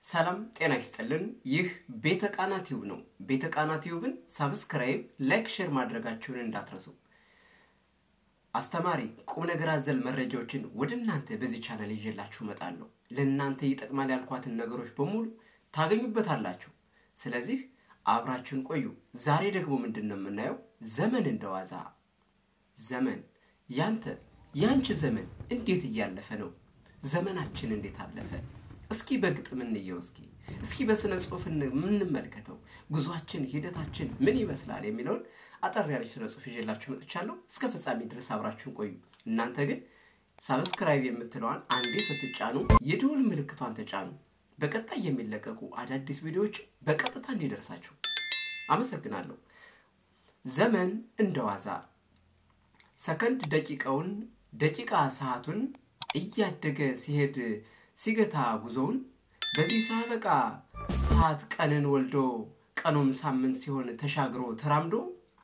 ሰላም ጤና ይስጥልን ይህ ቤተ ቃና ቲዩብ ነው ቤተ ቃና ቲዩብን ሰብስክራይብ ላይክ ሼር ማድረጋችሁን እንዳትረሱ አስተማሪ ቁም ነገር አዘል መረጃዎችን ወደናንተ በዚህ ቻናል ይዤላችሁ መጣለሁ ለናንተ ይጠቅማል ያልኳትን ነገሮች በሙሉ ታገኙበታላችሁ ስለዚህ አብራችሁን ቆዩ ዛሬ ደግሞ ምንድነው የምናየው ዘመን እንደዋዛ ዘመን ያንቺ ዘመን እንዴት እያለፈ ነው ዘመናችን እንዴት አለፈ እስኪ በግጥም እንየው እስኪ በስነ ጽሁፍ እንመልከተው ጉዟችን ሂደታችን ምን ይመስላል የሚለውን አጠር ያለች ስነ ጽሁፍ ይዤላችሁ መጥቻለሁ እስከ ፍጻሜ ድረስ አብራችሁን ቆዩ እናንተ ግን ሰብስክራይብ የምትለዋን አንዴ ስትጫኑ የደወል ምልክቷን ተጫኑ በቀጣይ የሚለቀቁ አዳዲስ ቪዲዮዎች በቀጥታ እንዲደርሳችሁ አመሰግናለሁ ዘመን እንደዋዛ ሰከንድ ደቂቃ ሰዓቱን እያደገ ሲሄድ ሲገታ ጉዞውን በዚህ ሳበቃ ሰዓት ቀንን ወልዶ ቀኑም ሳምንት ሲሆን ተሻግሮ ተራምዶ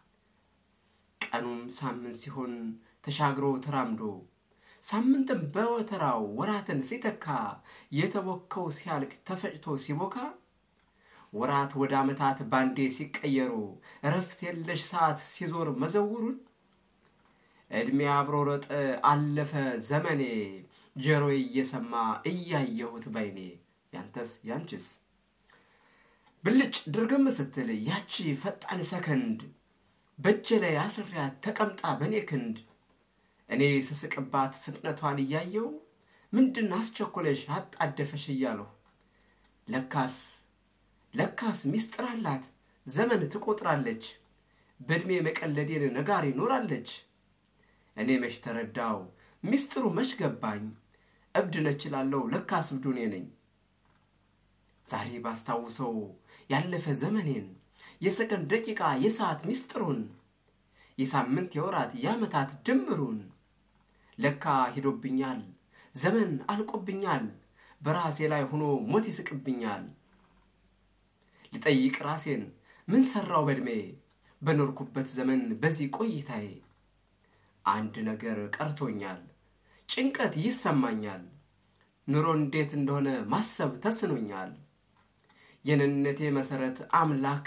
ቀኑም ሳምንት ሲሆን ተሻግሮ ተራምዶ ሳምንትም በወተራው ወራትን ሲተካ የተወከው ሲያልቅ ተፈጭቶ ሲቦካ ወራት ወደ አመታት ባንዴ ሲቀየሩ ረፍት የለሽ ሰዓት ሲዞር መዘውሩን እድሜ አብሮ ሮጠ አለፈ ዘመኔ ጀሮዬ እየሰማ እያየሁት ባይኔ ያንቺስ ብልጭ ድርግም ስትል ያቺ ፈጣን ሰከንድ በእጄ ላይ አስሪያት ተቀምጣ በኔ ክንድ እኔ ስስቅባት ፍጥነቷን እያየው ምንድን አስቸኮለሽ አጣደፈሽ እያለሁ ለካስ ሚስጥር አላት ዘመን ትቆጥራለች በእድሜ መቀለዴን ነጋሪ ኖራለች እኔ መች ተረዳው ሚስጥሩ መች ገባኝ እብድ ነች እላለሁ ለካስ እብዱ እኔ ነኝ ዛሬ ባስታውሰው ያለፈ ዘመኔን የሰከንድ ደቂቃ የሰዓት ሚስጥሩን የሳምንት የወራት የአመታት ድምሩን ለካ ሄዶብኛል ዘመን አልቆብኛል በራሴ ላይ ሆኖ ሞት ይስቅብኛል ልጠይቅ ራሴን ምን ሰራው በእድሜ በኖርኩበት ዘመን በዚህ ቆይታዬ አንድ ነገር ቀርቶኛል ጭንቀት ይሰማኛል ኑሮ እንዴት እንደሆነ ማሰብ ተስኖኛል የነነቴ መሰረት አምላክ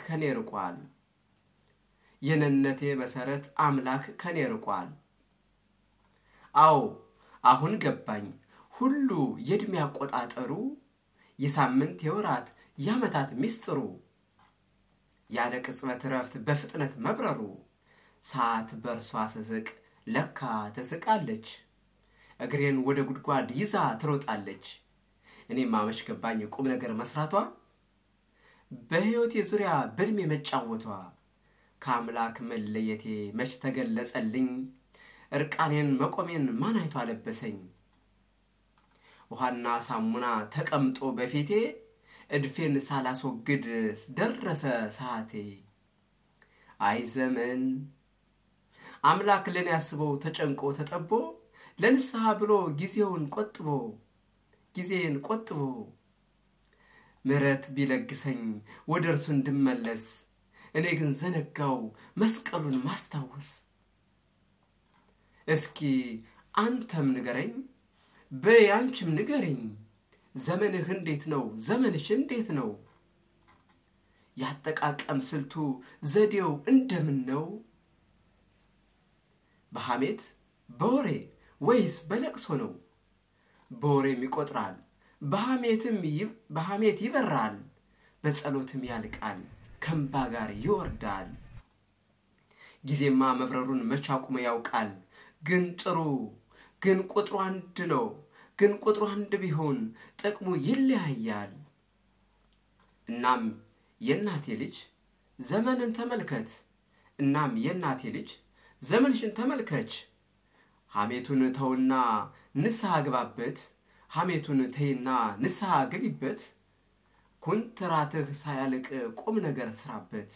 ከኔ ርቋል አዎ አሁን ገባኝ ሁሉ የእድሜ አቆጣጠሩ የሳምንት የወራት የአመታት ሚስጥሩ ያለ ቅጽበት ረፍት በፍጥነት መብረሩ ሰዓት በርሷ ስስቅ ለካ ተስቃለች እግሬን ወደ ጉድጓድ ይዛ ትሮጣለች እኔማ መች ገባኝ ቁም ነገር መስራቷ በህይወቴ ዙሪያ በእድሜ መጫወቷ ከአምላክ መለየቴ መች ተገለጸልኝ እርቃኔን መቆሜን ማን አይቶ አለበሰኝ ውሃና ሳሙና ተቀምጦ በፊቴ እድፌን ሳላስወግድ ደረሰ ሰዓቴ አይ ዘመን አምላክ ለኔ ያስበው ተጨንቆ ተጠቦ ለንስሐ ብሎ ጊዜን ቆጥቦ ምሕረት ቢለግሰኝ ወደርሱ እንድመለስ እኔ ግን ዘነጋው መስቀሉን ማስታወስ እስኪ አንተም ንገረኝ በያንቺም ንገረኝ ዘመንህ እንዴት ነው ዘመንሽ እንዴት ነው ያጠቃቀም ስልቱ ዘዴው እንደምን ነው በሐሜት በወሬ ወይስ በለቅሶ ነው በወሬም ይቆጥራል በሐሜት ይበራል በጸሎትም ያልቃል ከንባ ጋር ይወርዳል ጊዜማ መብረሩን መቻቁመ ያውቃል ግን ቁጥሩ አንድ ነው ግን ቁጥሩ አንድ ቢሆን ጥቅሙ ይለያያል እናም የናቴ ልጅ ዘመንን ተመልከት ዘመንሽን ተመልከች ሐሜቱን ተውና ንስሐ ግባበት ሐሜቱን ተይና ንስሐ ግቢበት ኩንትራትህ ሳያልቅ ቁም ነገር ስራበት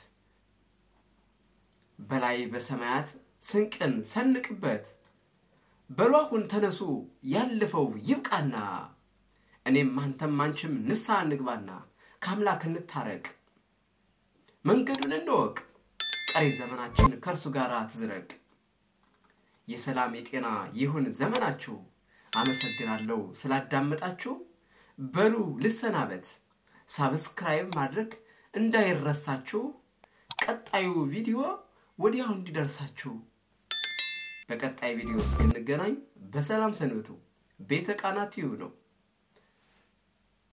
በላይ በሰማያት ስንቅን ሰንቅበት በሏሁን ተነሱ ያለፈው ይብቃና እኔም አንተም አንቺም ንስሐ እንግባና ከአምላክ እንታረቅ መንገዱን እንወቅ ቀሪ ዘመናችን ከርሱ ጋር ትዝረቅ የሰላም የጤና ይሁን ዘመናችሁ አመሰግናለሁ ስላዳመጣችሁ በሉ ልሰናበት ሳብስክራይብ ማድረግ እንዳይረሳችሁ ቀጣዩ ቪዲዮ ወዲያው እንዲደርሳችሁ በቀጣይ ቪዲዮ እስክንገናኝ በሰላም ሰንብቱ ቤተ ቃና ቲዩብ ነው